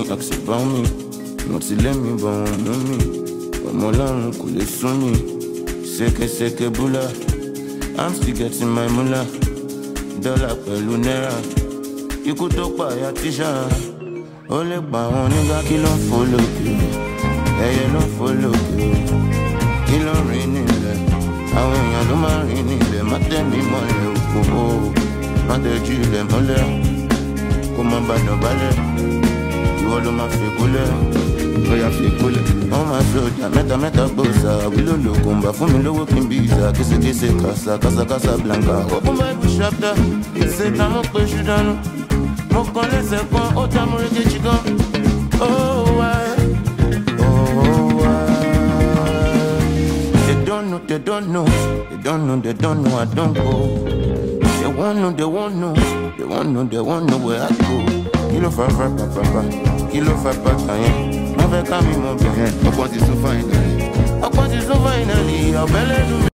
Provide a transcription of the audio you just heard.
ask about me. Not to let me but won't know me. Ọmọ Ọlọ́run kò lè sún mi. Seke bula, I'm still getting my moolah. Dollar pẹ̀lú náírà. Ikú tó pààyà tíṣà. Ó lè pa àwọn onígbà kí ló ń fò lókè. Ẹyẹ ló ń fò lókè. Kí ló ń rìn nílẹ̀? Àwọn èèyàn ló máa ń rìn nílẹ̀. Má tẹ̀ mí mọ́lẹ̀ òkòkò. Má tẹ̀jú ilẹ̀ mọ́lẹ̀. Kó má bàdàn balẹ̀. Ìwọ ló máa fi kúlẹ̀. Bóyá fi kúlẹ̀. Wọ́n máa sọjà mẹ́ta gbòòsà. Wílò lògùn bá fún mi lówó kí n bí ìsà. Késekése kásá blanca. Open Bible chapter. Ìṣèta mo pé ṣùdánù. Mo kàn lẹ́sẹ̀ kan, ó tá mo rékejì gan. Oh why? They don't know, I don't go. They won't know where I go. Kilo fa papa. Kilo fa papa, yeah. Never come in my bed. Ọgbọ́n ti sún finally. Ọgbọ́n ti sún finally. Ọ̀bẹ̀lẹ̀ dùn.